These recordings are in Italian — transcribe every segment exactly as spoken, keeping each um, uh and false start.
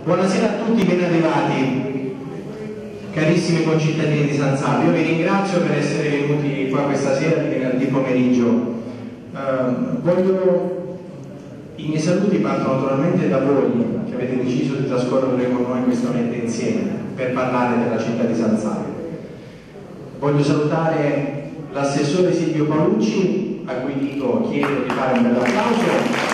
Buonasera a tutti, ben arrivati, carissimi concittadini di San Salvo. Io vi ringrazio per essere venuti qua questa sera di venerdì pomeriggio. Uh, voglio... I miei saluti partono naturalmente da voi, che avete deciso di trascorrere con noi questa notte insieme per parlare della città di San Salvo. Voglio salutare l'assessore Silvio Paolucci, a cui dico, chiedo di fare un bel applauso.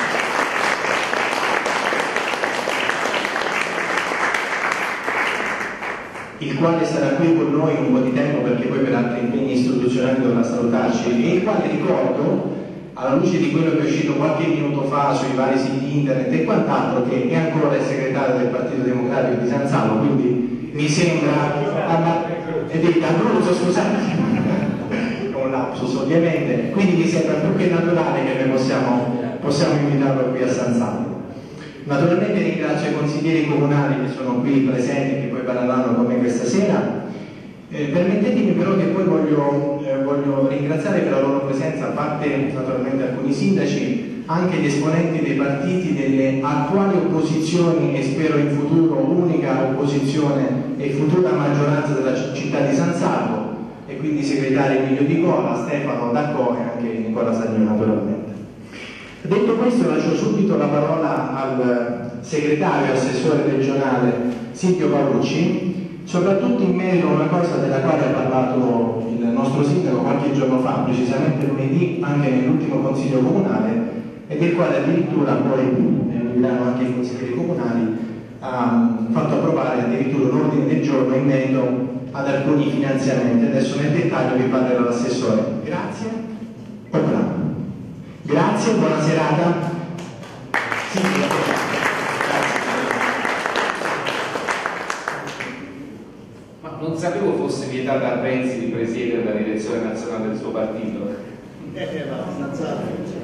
Il quale sarà qui con noi un po' di tempo perché poi per altri impegni istituzionali dovrà salutarci, e il quale ricordo, alla luce di quello che è uscito qualche minuto fa sui vari siti internet e quant'altro, che è ancora il segretario del Partito Democratico di San Salvo, quindi mi sembra e di Abruzzo, scusate, un lapsus ovviamente, quindi mi sembra più che naturale che noi possiamo, possiamo invitarlo qui a San Salvo. Naturalmente ringrazio i consiglieri comunali che sono qui presenti e che poi parleranno con me questa sera. Eh, permettetemi però che poi voglio, eh, voglio ringraziare per la loro presenza, a parte naturalmente alcuni sindaci, anche gli esponenti dei partiti delle attuali opposizioni e spero in futuro unica opposizione e futura maggioranza della città di San Salvo, e quindi i segretari Emilio Di Cola, Stefano D'Acco e anche Nicola Sagno naturalmente. Detto questo, lascio subito la parola al segretario assessore regionale Silvio Paolucci, soprattutto in merito a una cosa della quale ha parlato il nostro sindaco qualche giorno fa, precisamente lunedì, anche nell'ultimo consiglio comunale, e del quale addirittura poi, eh, diranno anche i consiglieri comunali, ha fatto approvare addirittura un ordine del giorno in merito ad alcuni finanziamenti. Adesso nel dettaglio vi parlerà l'assessore. Grazie. Opera. Grazie, buona serata. Sì, grazie. Ma non sapevo fosse vietata a Renzi di presiedere la direzione nazionale del suo partito. Eh, abbastanza.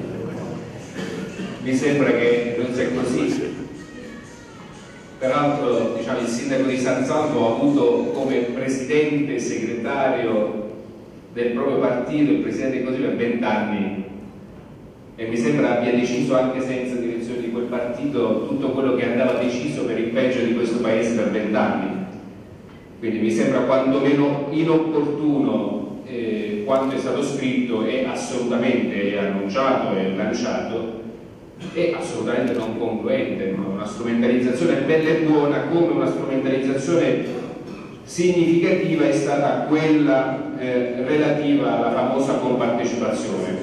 Mi sembra che non sia così. Peraltro, diciamo, il sindaco di San Salvo ha avuto come presidente e segretario del proprio partito il presidente così per vent'anni. E mi sembra abbia deciso anche senza direzione di quel partito tutto quello che andava deciso per il peggio di questo paese per vent'anni. Quindi mi sembra quantomeno inopportuno eh, quanto è stato scritto e assolutamente annunciato e lanciato, e assolutamente non congruente, una strumentalizzazione bella e buona, come una strumentalizzazione significativa è stata quella eh, relativa alla famosa compartecipazione.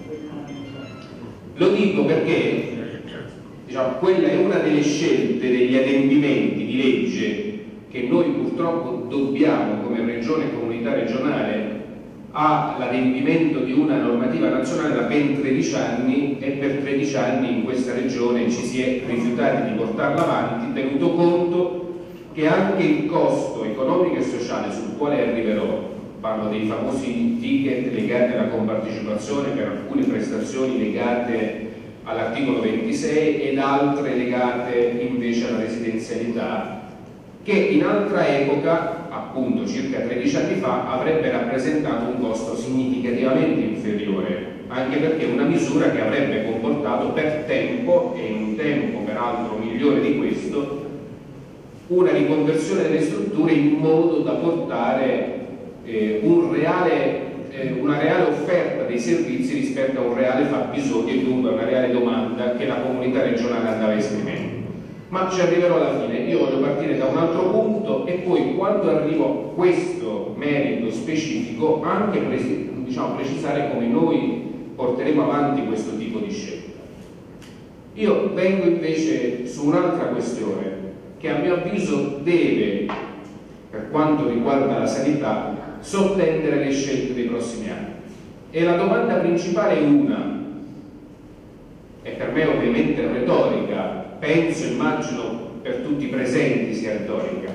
Lo dico perché, diciamo, quella è una delle scelte, degli adempimenti di legge che noi purtroppo dobbiamo come regione e comunità regionale all'adempimento di una normativa nazionale da ben tredici anni, e per tredici anni in questa regione ci si è rifiutati di portarla avanti, tenuto conto che anche il costo economico e sociale sul quale arriverò, parlo dei famosi ticket legati alla compartecipazione per alcune prestazioni legate all'articolo ventisei ed altre legate invece alla residenzialità, che in altra epoca, appunto circa tredici anni fa, avrebbe rappresentato un costo significativamente inferiore, anche perché è una misura che avrebbe comportato per tempo, e in un tempo peraltro migliore di questo, una riconversione delle strutture in modo da portare Eh, un reale, eh, una reale offerta dei servizi rispetto a un reale fabbisogno e dunque a una reale domanda che la comunità regionale andava esprimendo. Ma ci arriverò alla fine. Io voglio partire da un altro punto e poi, quando arrivo a questo merito specifico, anche presi, diciamo, precisare come noi porteremo avanti questo tipo di scelta. Io vengo invece su un'altra questione che a mio avviso deve, per quanto riguarda la sanità, sottendere le scelte dei prossimi anni. E la domanda principale è una, e per me ovviamente retorica, penso, immagino per tutti i presenti sia retorica.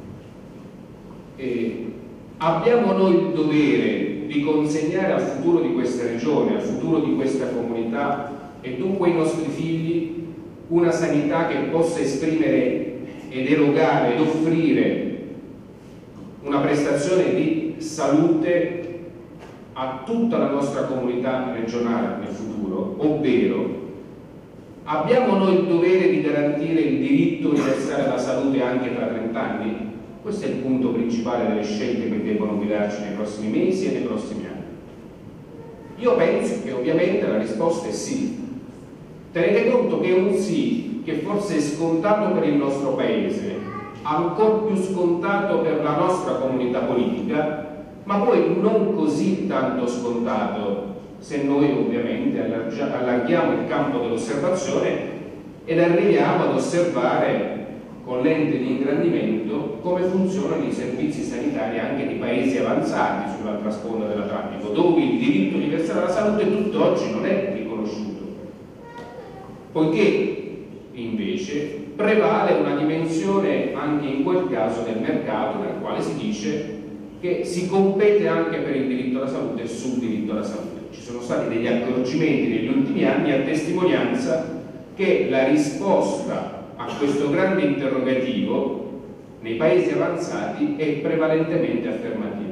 E abbiamo noi il dovere di consegnare al futuro di questa regione, al futuro di questa comunità e dunque ai nostri figli una sanità che possa esprimere ed erogare ed offrire una prestazione di salute a tutta la nostra comunità regionale nel futuro, ovvero Abbiamo noi il dovere di garantire il diritto universale alla salute anche tra trent'anni? Questo è il punto principale delle scelte che devono guidarci nei prossimi mesi e nei prossimi anni. Io penso che ovviamente la risposta è sì. Tenete conto che è un sì che forse è scontato per il nostro paese, ancor più scontato per la nostra comunità politica, ma poi non così tanto scontato se noi ovviamente allarghiamo il campo dell'osservazione ed arriviamo ad osservare con lente di ingrandimento come funzionano i servizi sanitari anche di paesi avanzati sull'altra sponda dell'Atlantico, dove il diritto universale alla salute tutt'oggi non è riconosciuto, poiché invece prevale una dimensione anche in quel caso del mercato, nel quale si dice che si compete anche per il diritto alla salute e sul diritto alla salute. Ci sono stati degli accorgimenti negli ultimi anni a testimonianza che la risposta a questo grande interrogativo nei paesi avanzati è prevalentemente affermativa.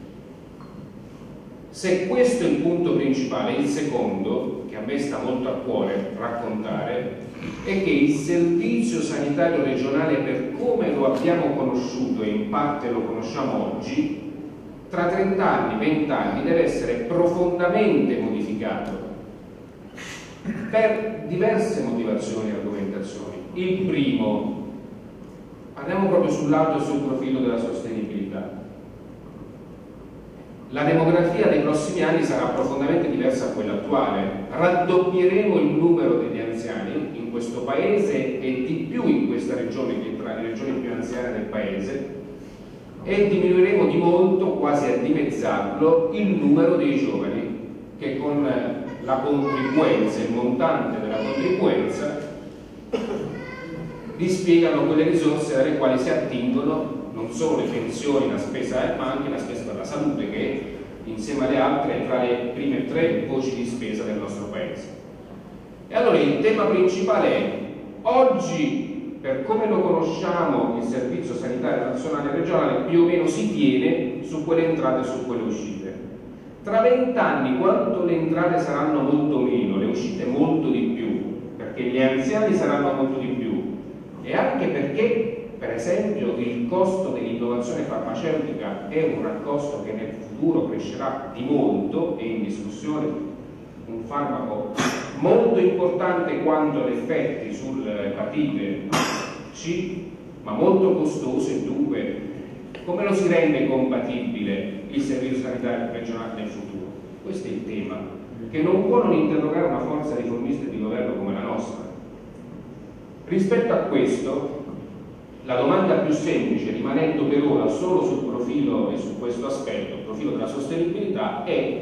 Se questo è il punto principale, il secondo, che a me sta molto a cuore raccontare, è che il servizio sanitario regionale, per come lo abbiamo conosciuto e in parte lo conosciamo oggi, tra trenta anni, venti anni deve essere profondamente modificato per diverse motivazioni e argomentazioni. Il primo, andiamo proprio sull'alto e sul profilo della sostenibilità. La demografia dei prossimi anni sarà profondamente diversa da quella attuale. Raddoppieremo il numero degli anziani in questo paese e di più in questa regione, che è tra le regioni più anziane del paese, e diminuiremo di molto, quasi a dimezzarlo, il numero dei giovani che con la contribuenza, il montante della contribuenza, dispiegano quelle risorse dalle quali si attingono non solo le pensioni, la spesa, ma anche la spesa per la salute, che insieme alle altre è tra le prime tre voci di spesa del nostro paese. E allora il tema principale è: oggi, per come lo conosciamo, il Servizio Sanitario Nazionale e Regionale più o meno si tiene su quelle entrate e su quelle uscite. Tra vent'anni, quanto le entrate saranno molto meno, le uscite molto di più, perché gli anziani saranno molto di più, e anche perché, per esempio, il costo dell'innovazione farmaceutica è un costo che nel futuro crescerà di molto, è in discussione un farmaco molto importante quanto ad effetti sull'epatite C, ma molto costoso, e dunque come lo si rende compatibile il servizio sanitario regionale nel futuro? Questo è il tema, che non può non interrogare una forza riformista di governo come la nostra. Rispetto a questo, la domanda più semplice, rimanendo per ora solo sul profilo e su questo aspetto, il profilo della sostenibilità, è: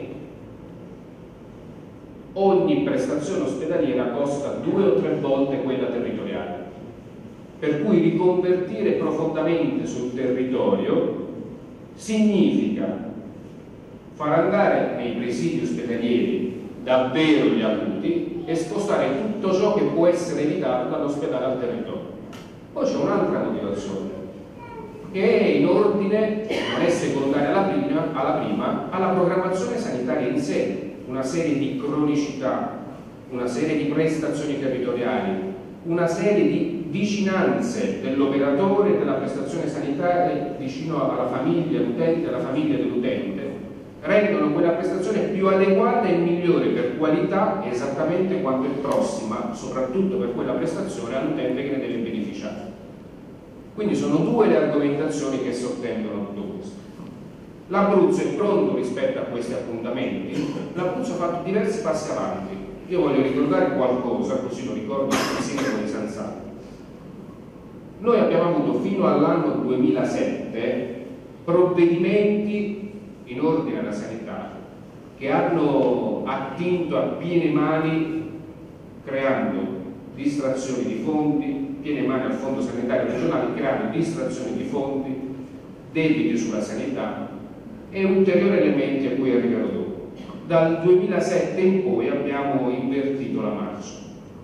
ogni prestazione ospedaliera costa due o tre volte quella territoriale, per cui riconvertire profondamente sul territorio significa far andare nei presidi ospedalieri davvero gli acuti e spostare tutto ciò che può essere evitato dall'ospedale al territorio. Poi c'è un'altra motivazione, che è in ordine, non è secondaria alla prima, alla prima, alla programmazione sanitaria in sé. Una serie di cronicità, una serie di prestazioni territoriali, una serie di vicinanze dell'operatore della prestazione sanitaria vicino alla famiglia dell'utente, alla famiglia dell'utente, rendono quella prestazione più adeguata e migliore per qualità esattamente quanto è prossima, soprattutto per quella prestazione, all'utente che ne deve beneficiare. Quindi sono due le argomentazioni che sottendono tutto questo. L'Abruzzo è pronto rispetto a questi appuntamenti. L'Abruzzo ha fatto diversi passi avanti. Io voglio ricordare qualcosa, così lo ricordo il sindaco di San Salvo. Noi abbiamo avuto fino all'anno duemilasette provvedimenti in ordine alla sanità che hanno attinto a piene mani, creando distrazioni di fondi, piene mani al Fondo Sanitario Regionale, creando distrazioni di fondi, debiti sulla sanità e ulteriori elementi a cui arriverò dopo. Dal duemilasette in poi abbiamo invertito la marcia.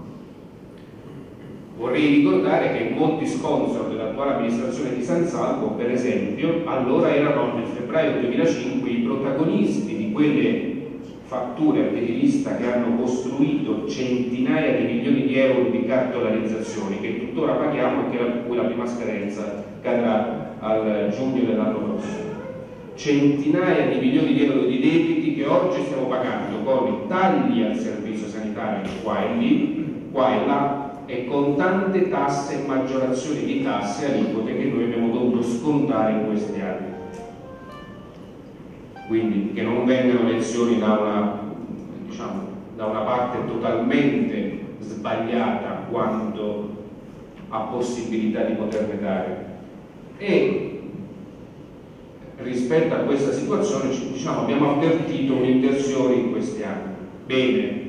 Vorrei ricordare che molti sponsor dell'attuale amministrazione di San Salvo, per esempio, allora erano nel febbraio duemilacinque i protagonisti di quelle fatture a piedi lista che hanno costruito centinaia di milioni di euro di cartolarizzazioni che tuttora paghiamo e che la, cui la prima scadenza cadrà al giugno dell'anno prossimo. Centinaia di milioni di euro di debiti che oggi stiamo pagando con i tagli al servizio sanitario qua e lì, qua e là, e con tante tasse e maggiorazioni di tasse e aliquote che noi abbiamo dovuto scontare in questi anni. Quindi che non vengano lezioni da una, diciamo, da una parte totalmente sbagliata quanto a possibilità di poterne dare. E rispetto a questa situazione, diciamo, abbiamo avvertito un'inversione in questi anni. Bene,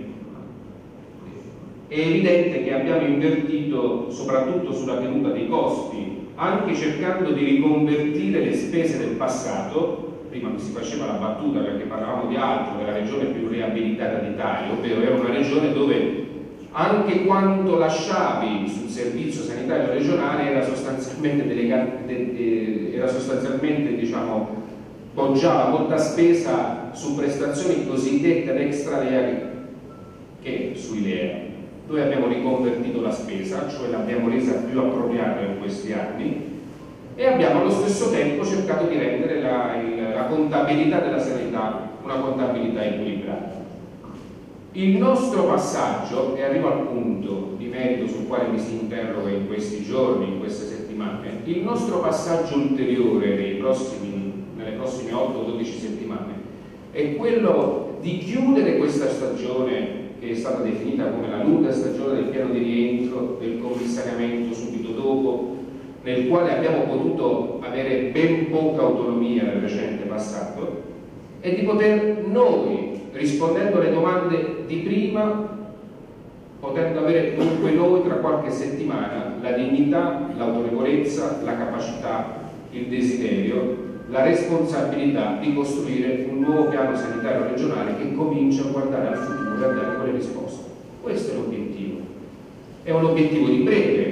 è evidente che abbiamo invertito soprattutto sulla tenuta dei costi, anche cercando di riconvertire le spese del passato. Prima si faceva la battuta perché parlavamo di altro, della regione più riabilitata d'Italia, ovvero era una regione dove anche quanto lasciavi sul servizio sanitario regionale era sostanzialmente delegato, de, de, era sostanzialmente, diciamo, poggiava molta spesa su prestazioni cosiddette extra L E A che sui L E A. Noi abbiamo riconvertito la spesa, cioè l'abbiamo resa più appropriata in questi anni, e abbiamo allo stesso tempo cercato di rendere la, il, la contabilità della sanità una contabilità equilibrata. Il nostro passaggio, e arrivo al punto di merito sul quale mi si interroga in questi giorni, in queste settimane, il nostro passaggio ulteriore nei prossimi, nelle prossime otto dodici settimane è quello di chiudere questa stagione che è stata definita come la lunga stagione del piano di rientro, del commissariamento subito dopo, nel quale abbiamo potuto avere ben poca autonomia nel recente passato, e di poter noi, rispondendo alle domande di prima, potendo avere dunque noi tra qualche settimana la dignità, l'autorevolezza, la capacità, il desiderio, la responsabilità di costruire un nuovo piano sanitario regionale che comincia a guardare al futuro e a dare quelle risposte. Questo è l'obiettivo. È un obiettivo di breve,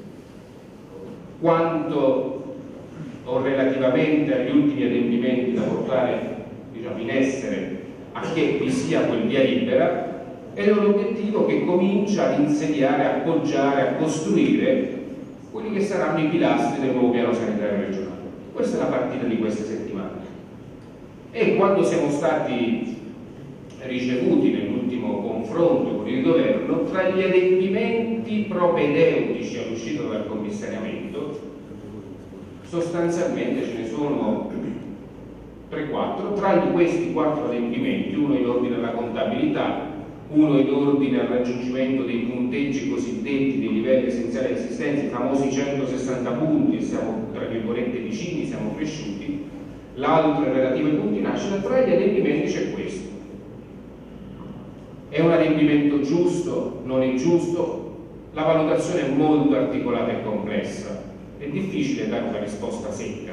quanto o relativamente agli ultimi adempimenti da portare, diciamo, in essere a che vi sia quel via libera, è un obiettivo che comincia ad insediare, a appoggiare, a costruire quelli che saranno i pilastri del nuovo piano sanitario regionale. Questa è la partita di queste settimane. E quando siamo stati ricevuti nell'ultimo confronto con il governo, tra gli adempimenti propedeutici all'uscita dal commissariamento, sostanzialmente ce ne sono tre quattro. Tra questi quattro adempimenti, uno in ordine alla contabilità, uno in ordine al raggiungimento dei punteggi cosiddetti dei livelli essenziali di assistenza, i famosi centosessanta punti, e siamo tra virgolette vicini, siamo cresciuti, l'altro è relativo ai punti nascita. Tra gli adempimenti c'è questo. È un adempimento giusto? Non è giusto? La valutazione è molto articolata e complessa, è difficile dare una risposta secca.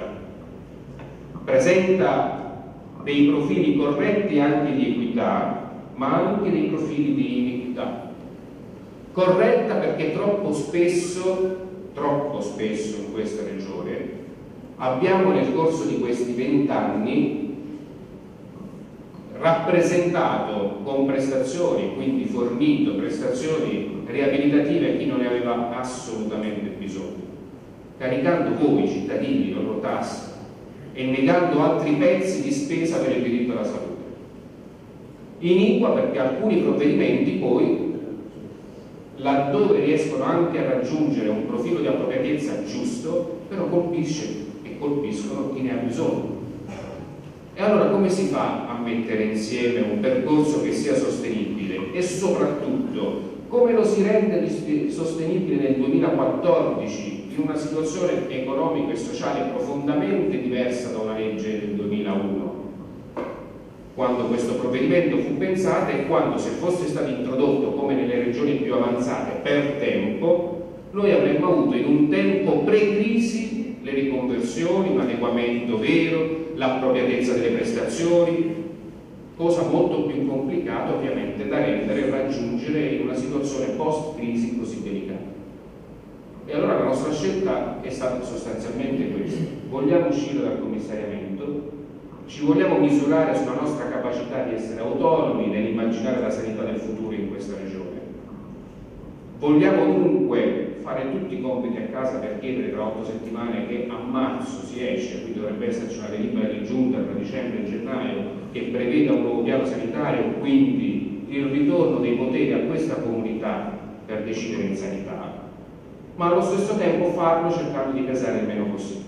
Presenta dei profili corretti anche di equità, ma anche dei profili di iniquità. Corretta perché troppo spesso, troppo spesso in questa regione abbiamo nel corso di questi vent'anni rappresentato con prestazioni, quindi fornito prestazioni riabilitative a chi non ne aveva assolutamente bisogno, caricando voi cittadini, loro tasse, e negando altri pezzi di spesa per il diritto alla salute. Iniqua perché alcuni provvedimenti poi, laddove riescono anche a raggiungere un profilo di appropriatezza giusto, però colpisce e colpiscono chi ne ha bisogno. E allora come si fa a mettere insieme un percorso che sia sostenibile, e soprattutto come lo si rende sostenibile nel duemilaquattordici in una situazione economica e sociale profondamente diversa da una legge del duemilauno, quando questo provvedimento fu pensato e quando, se fosse stato introdotto come nelle regioni più avanzate per tempo, noi avremmo avuto in un tempo pre-crisi le riconversioni, un adeguamento vero, l'appropriatezza delle prestazioni, cosa molto più complicata ovviamente da rendere e raggiungere in una situazione post-crisi così delicata. E allora la nostra scelta è stata sostanzialmente questa: vogliamo uscire dal commissariamento, ci vogliamo misurare sulla nostra capacità di essere autonomi nell'immaginare la sanità del futuro in questa regione. Vogliamo dunque fare tutti i compiti a casa per chiedere tra otto settimane che a marzo si esce, quindi dovrebbe esserci una delibera di giunta tra dicembre e gennaio che preveda un nuovo piano sanitario, quindi il ritorno dei poteri a questa comunità per decidere in sanità, ma allo stesso tempo farlo cercando di pesare il meno possibile.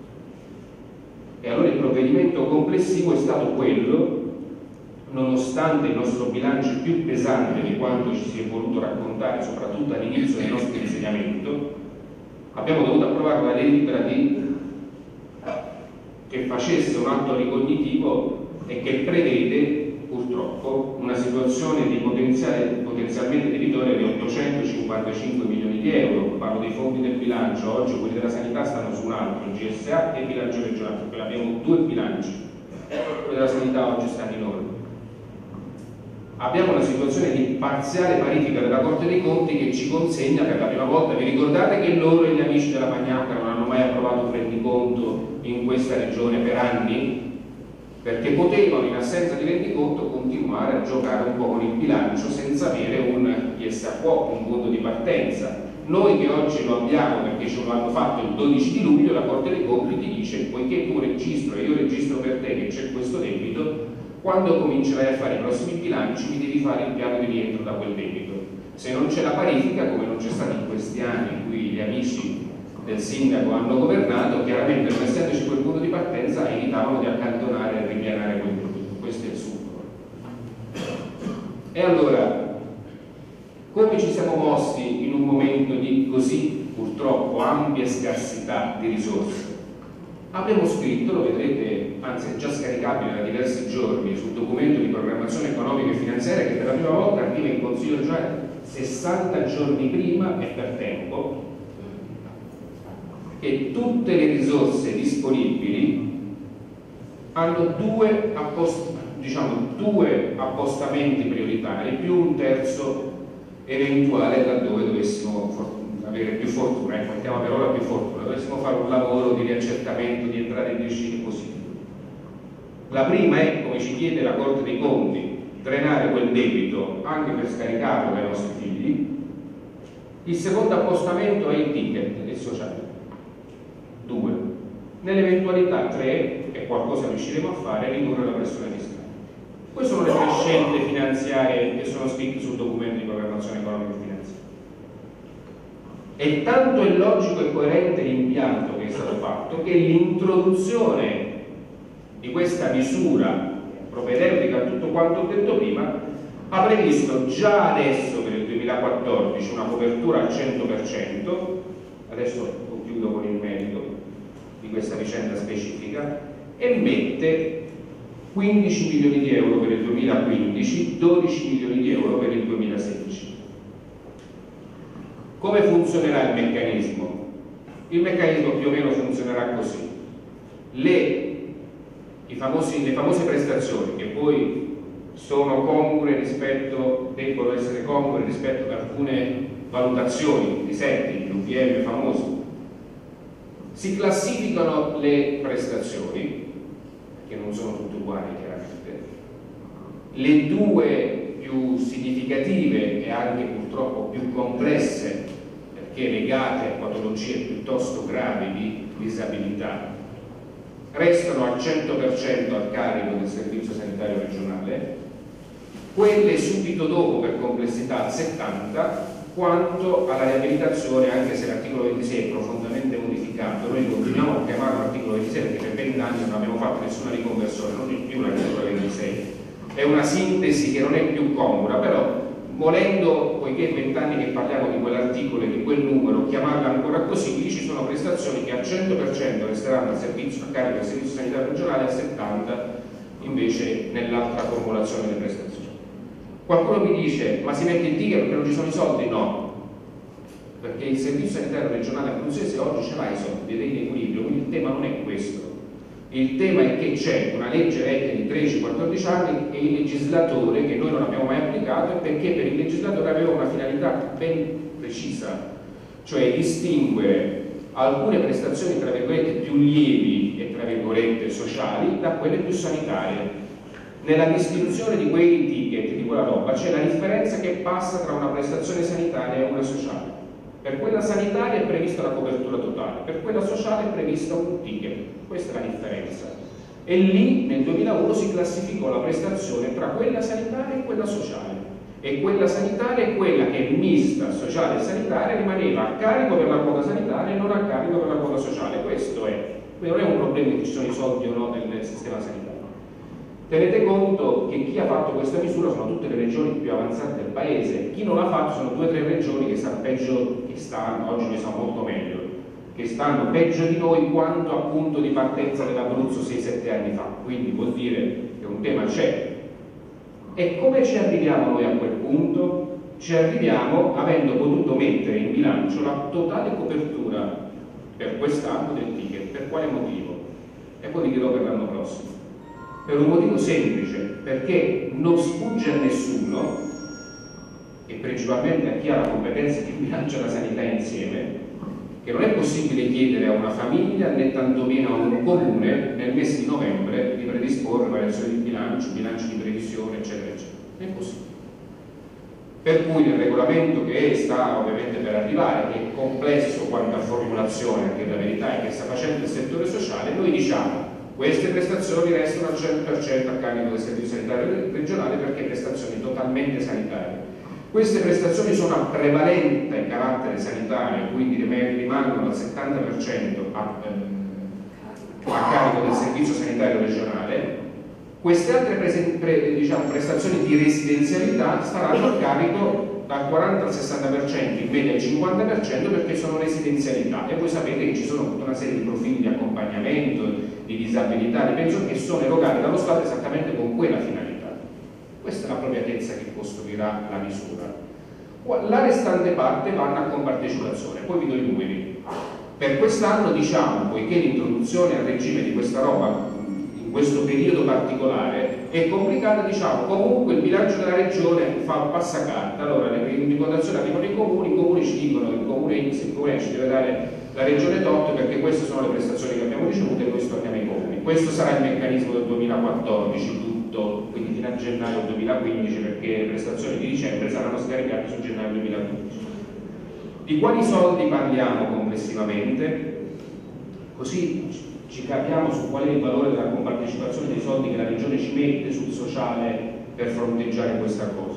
E allora il provvedimento complessivo è stato quello, nonostante il nostro bilancio più pesante di quanto ci si è voluto raccontare, soprattutto all'inizio del nostro insediamento, abbiamo dovuto approvare una delibera di, che facesse un atto ricognitivo e che prevede purtroppo una situazione di potenziale, potenzialmente debitoria di ottocentocinquantacinque milioni di euro. Parlo dei fondi del bilancio, oggi quelli della sanità stanno su un altro, il G S A e il bilancio regionale, perché abbiamo due bilanci, quelli della sanità oggi stanno in ordine. Abbiamo una situazione di parziale parifica della Corte dei Conti che ci consegna per la prima volta, vi ricordate che loro e gli amici della Magnacca non hanno mai approvato un rendiconto in questa regione per anni? Perché potevano, in assenza di rendiconto, continuare a giocare un po' con il bilancio senza avere un I S A Q O, un punto di partenza. Noi che oggi lo abbiamo perché ce lo hanno fatto il dodici di luglio, la Corte dei Conti ti dice: poiché tu registro e io registro per te che c'è questo debito, quando comincerai a fare i prossimi bilanci mi devi fare il piano di rientro da quel debito. Se non c'è la parifica, come non c'è stato in questi anni in cui gli amici del sindaco hanno governato, chiaramente non essendoci quel punto di partenza evitavano di accantonare e ripianare quel debito. Questo è il succo. E allora, come ci siamo mossi in un momento di così purtroppo ampia scarsità di risorse? Abbiamo scritto, lo vedrete, anzi è già scaricabile da diversi giorni, sul documento di programmazione economica e finanziaria che per la prima volta arriva in Consiglio regionale sessanta giorni prima e per tempo, che tutte le risorse disponibili hanno due, appost diciamo, due appostamenti prioritari più un terzo eventuale laddove dovessimo avere più fortuna, ecco, mettiamo per ora più fortuna, dovessimo fare un lavoro di riaccertamento di entrate e di uscite positivi. La prima è, come ci chiede la Corte dei Conti, drenare quel debito anche per scaricarlo dai nostri figli. Il secondo appostamento è il ticket e il sociale. Due. Nell'eventualità tre, e qualcosa riusciremo a fare, ridurre la pressione fiscale. Queste sono le tre scelte finanziarie che sono scritte sul documento di programmazione economica e finanziaria. E tanto è logico e coerente l'impianto che è stato fatto che l'introduzione di questa misura propedeutica a tutto quanto ho detto prima ha previsto già adesso per il duemilaquattordici una copertura al cento per cento, adesso chiudo con il merito di questa vicenda specifica, e mette quindici milioni di euro per il duemilaquindici, dodici milioni di euro per il duemilasedici. Come funzionerà il meccanismo? Il meccanismo più o meno funzionerà così. Le, i famosi, le famose prestazioni, che poi sono congrue rispetto, debbono essere congrue rispetto ad alcune valutazioni di setting, l'U P M famoso, si classificano le prestazioni, che non sono tutte uguali chiaramente, le due più significative e anche purtroppo più complesse, perché legate a patologie piuttosto gravi di disabilità, restano al cento per cento al carico del Servizio Sanitario Regionale, quelle subito dopo per complessità al settanta per cento, quanto alla riabilitazione, anche se l'articolo ventisei è profondamente modificato, noi continuiamo a chiamarlo articolo ventisei perché per vent'anni non abbiamo fatto nessuna riconversione, non è più l'articolo ventisei, è una sintesi che non è più congrua, però volendo, poiché vent'anni che parliamo di quell'articolo e di quel numero, chiamarla ancora così, lì ci sono prestazioni che al cento per cento resteranno al servizio, a carico del Servizio Sanitario Regionale e al settanta per cento invece nell'altra formulazione delle prestazioni. Qualcuno mi dice, ma si mette il ticket perché non ci sono i soldi? No, perché il Servizio Sanitario Regionale abruzzese oggi ce l'ha i soldi ed è in equilibrio, quindi il tema non è questo. Il tema è che c'è una legge vecchia di tredici quattordici anni e il legislatore, che noi non abbiamo mai applicato, e perché per il legislatore aveva una finalità ben precisa, cioè distinguere alcune prestazioni tra virgolette più lievi e tra virgolette sociali da quelle più sanitarie. Nella distribuzione di quei ticket, di quella roba, c'è la differenza che passa tra una prestazione sanitaria e una sociale. Per quella sanitaria è prevista la copertura totale, per quella sociale è prevista un ticket, questa è la differenza. E lì nel duemilauno si classificò la prestazione tra quella sanitaria e quella sociale. E quella sanitaria è quella che è mista, sociale e sanitaria, rimaneva a carico per la quota sanitaria e non a carico per la quota sociale. Questo è, non è un problema che ci sono i soldi o no nel sistema sanitario. Tenete conto che chi ha fatto questa misura sono tutte le regioni più avanzate del paese, chi non l'ha fatto sono due o tre regioni che stanno peggio, che stanno, oggi ne sono molto meglio, che stanno peggio di noi quanto a punto di partenza dell'Abruzzo sei sette anni fa, quindi vuol dire che un tema c'è. E come ci arriviamo noi a quel punto? Ci arriviamo avendo potuto mettere in bilancio la totale copertura per quest'anno del ticket. Per quale motivo? E poi vi dirò per l'anno prossimo. Per un motivo semplice, perché non sfugge a nessuno, e principalmente a chi ha la competenza di bilancio e la sanità insieme, che non è possibile chiedere a una famiglia né tantomeno a un comune nel mese di novembre di predisporre variazioni di bilancio, bilancio di previsione, eccetera, eccetera. Non è possibile. Per cui nel regolamento che sta ovviamente per arrivare, che è complesso quanto a formulazione, anche la verità è che sta facendo il settore sociale, noi diciamo queste prestazioni restano al cento per cento a carico del servizio sanitario regionale perché prestazioni totalmente sanitarie. Queste prestazioni sono a prevalente carattere sanitario, quindi rimangono al settanta per cento a, eh, a carico del servizio sanitario regionale. Queste altre pre, pre, diciamo, prestazioni di residenzialità staranno a carico dal quaranta al sessanta per cento, in media al cinquanta per cento perché sono residenzialità, e voi sapete che ci sono tutta una serie di profili di accompagnamento, di disabilità, di pensione che sono erogati dallo Stato esattamente con quella finalità. Questa è l'appropriatezza che costruirà la misura. La restante parte vanno a compartecipazione, poi vi do i numeri. Per quest'anno diciamo, poiché l'introduzione a regime di questa roba in questo periodo particolare è complicata, diciamo comunque il bilancio della regione fa passacarta. Allora le rendicontazioni arrivano ai comuni, i comuni ci dicono il comune X, il comune ci deve dare la regione tot perché queste sono le prestazioni che abbiamo ricevuto e noi torniamo ai comuni. Questo sarà il meccanismo del duemilaquattordici tutto, quindi fino a gennaio duemilaquindici, perché le prestazioni di dicembre saranno scaricate su gennaio duemilaquindici. Di quali soldi parliamo complessivamente? Così ci capiamo su qual è il valore della compartecipazione dei soldi che la regione ci mette sul sociale per fronteggiare questa cosa.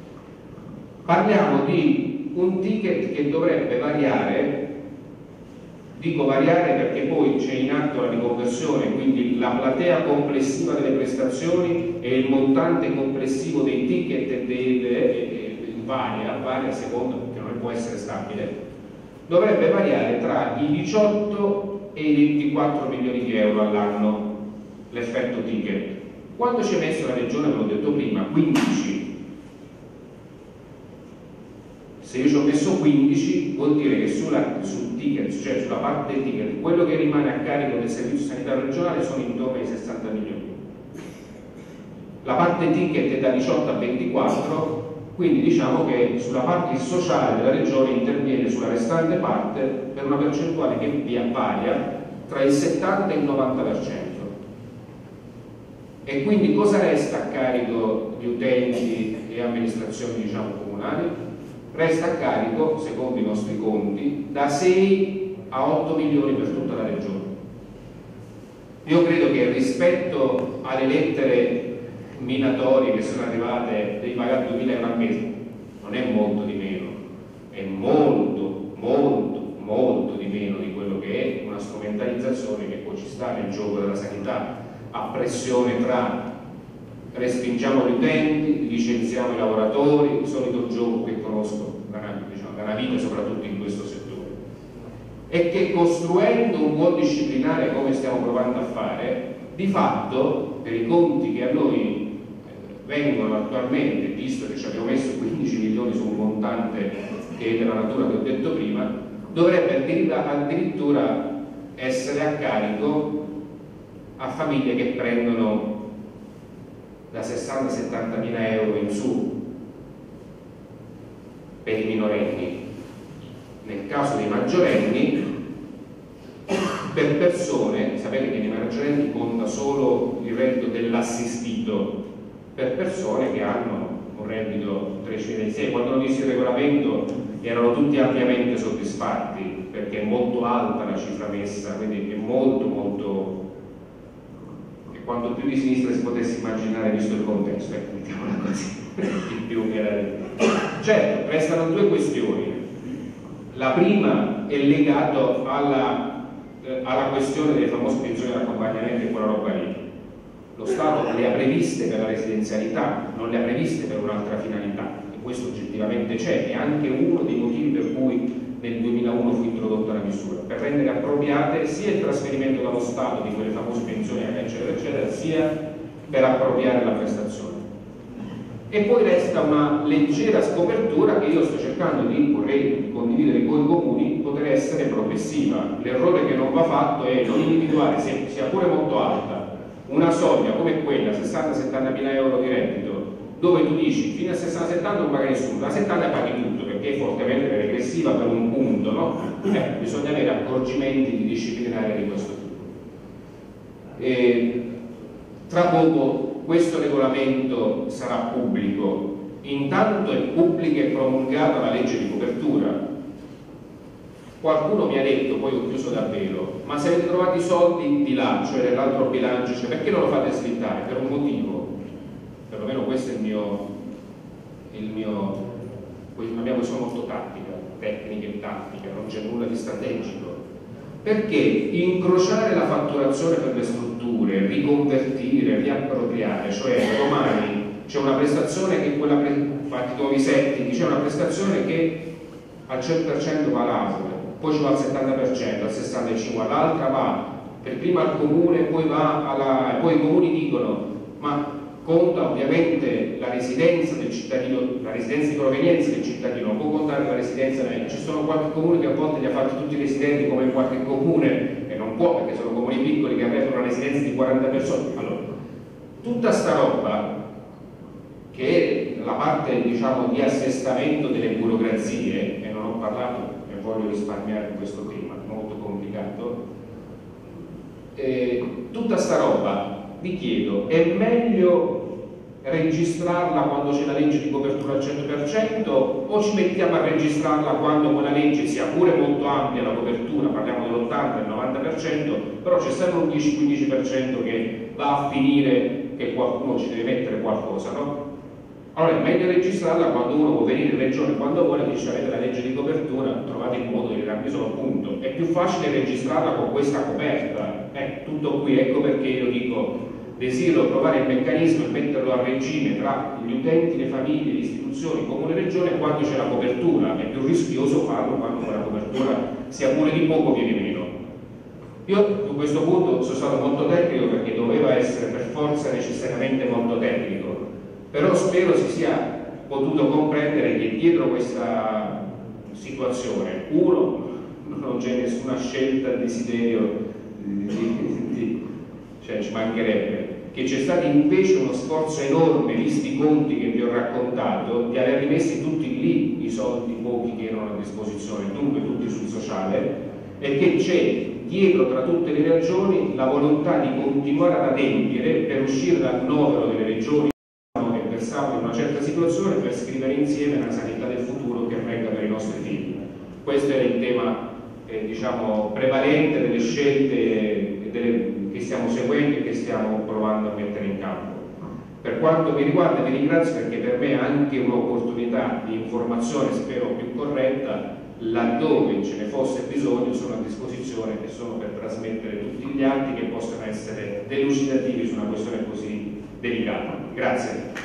Parliamo di un ticket che dovrebbe variare. Dico variare perché poi c'è in atto la riconversione, quindi la platea complessiva delle prestazioni e il montante complessivo dei ticket e delle, varia, varia a seconda, perché non può essere stabile, dovrebbe variare tra i diciotto e i ventiquattro milioni di euro all'anno l'effetto ticket. Quanto ci ha messo la regione, ve l'ho detto prima, quindici. Se io ci ho messo quindici vuol dire che sulla, sul ticket, cioè sulla parte del ticket, quello che rimane a carico del servizio sanitario regionale sono intorno ai sessanta milioni. La parte ticket è da diciotto a ventiquattro, quindi diciamo che sulla parte sociale della regione interviene sulla restante parte per una percentuale che varia tra il settanta e il novanta per cento. E quindi cosa resta a carico di utenti e amministrazioni, diciamo, comunali? Resta a carico, secondo i nostri conti, da sei a otto milioni per tutta la regione. Io credo che rispetto alle lettere minatorie che sono arrivate, devi pagare duemila euro al mese, non è molto di meno, è molto, molto, molto di meno di quello che è una strumentalizzazione che poi ci sta nel gioco della sanità a pressione tra respingiamo gli utenti, licenziamo i lavoratori, il solito gioco che conosco da una, diciamo, da una vita, soprattutto in questo settore, e che costruendo un buon disciplinare come stiamo provando a fare, di fatto per i conti che a noi vengono attualmente, visto che ci abbiamo messo quindici milioni su un montante che è della natura che ho detto prima, dovrebbe addirittura essere a carico a famiglie che prendono da sessanta a settanta mila euro in su per i minorenni. Nel caso dei maggiorenni per persone, sapete che in emergenti conta solo il reddito dell'assistito, per persone che hanno un reddito tredici mila sei. Quando hanno visto il regolamento erano tutti ampiamente soddisfatti, perché è molto alta la cifra messa, quindi è molto molto, e quanto più di sinistra si potesse immaginare visto il contesto, ecco, mettiamola così, di più era. Certo, restano due questioni. La prima è legata alla, eh, alla questione delle famose pensioni di accompagnamento e quella roba lì. Lo Stato le ha previste per la residenzialità, non le ha previste per un'altra finalità, e questo oggettivamente c'è, è anche uno dei motivi per cui nel duemilauno fu introdotta la misura, per rendere appropriate sia il trasferimento dallo Stato di quelle famose pensioni eccetera eccetera, sia per appropriare la prestazione. E poi resta una leggera scopertura che io sto cercando di, vorrei condividere con i comuni, poter essere progressiva. L'errore che non va fatto è non individuare, sia pure molto alta, una soglia come quella, sessanta settanta mila euro di reddito, dove tu dici fino a sessanta settanta non paga nessuno, da settanta paghi tutto, perché è fortemente regressiva per un punto, no? Eh, bisogna avere accorgimenti di disciplinare di questo tipo. E tra poco questo regolamento sarà pubblico, intanto è pubblica e promulgata la legge di copertura. Qualcuno mi ha detto, poi ho chiuso davvero, ma se avete trovato i soldi di là, cioè nell'altro bilancio, cioè perché non lo fate slittare? Per un motivo, perlomeno questo è il mio, il mio la mia questione molto tattica, tecnica e tattica, non c'è nulla di strategico. Perché incrociare la fatturazione per le strutture, riconvertire, riappropriare, cioè domani c'è una prestazione che quella, infatti nuovi setting, c'è una prestazione che al cento per cento va all'A S L, poi ci va al settanta per cento, al sessanta per cento, l'altra va per prima al comune, poi va alla, poi i comuni dicono ma conta ovviamente la residenza del cittadino, la residenza di provenienza del cittadino, non può contare la residenza, ci sono qualche comune che a volte li ha fatti tutti i residenti come in qualche comune, e non può perché sono comuni piccoli che avrebbero una residenza di quaranta persone. Allora, tutta sta roba, che è la parte diciamo di assestamento delle burocrazie, e non ho parlato e voglio risparmiare questo tema, molto complicato, eh, tutta sta roba vi chiedo, è meglio registrarla quando c'è la legge di copertura al cento per cento o ci mettiamo a registrarla quando quella legge sia pure molto ampia la copertura, parliamo dell'ottanta e novanta per cento, però c'è sempre un dieci quindici per cento che va a finire che qualcuno ci deve mettere qualcosa, no? Allora è meglio registrarla quando uno può venire in regione quando vuole, dice avete la legge di copertura, trovate il modo di darmi solo punto. È più facile registrarla con questa coperta, eh, tutto qui, ecco perché io dico desidero provare il meccanismo e metterlo a regime tra gli utenti, le famiglie, le istituzioni, comune e regione quando c'è la copertura, è più rischioso farlo quando quella copertura sia pure di poco viene meno. Io su questo punto sono stato molto tecnico perché doveva essere per forza necessariamente molto tecnico, però spero si sia potuto comprendere che dietro questa situazione, uno, non c'è nessuna scelta, desiderio, di, di, di, cioè ci mancherebbe, che c'è stato invece uno sforzo enorme, visti i conti che vi ho raccontato, di aver rimessi tutti lì i soldi pochi che erano a disposizione, dunque tutti sul sociale, e che c'è dietro tra tutte le regioni la volontà di continuare ad adempiere per uscire dal novero delle regioni che versavano in una certa situazione per scrivere insieme una sanità del futuro che regga per i nostri figli. Questo era il tema eh, diciamo prevalente delle scelte delle, che stiamo seguendo e che stiamo provando a mettere in campo. Per quanto mi riguarda vi ringrazio perché per me è anche un'opportunità di informazione, spero più corretta, laddove ce ne fosse bisogno sono a disposizione e sono per trasmettere tutti gli atti che possano essere delucidativi su una questione così delicata. Grazie.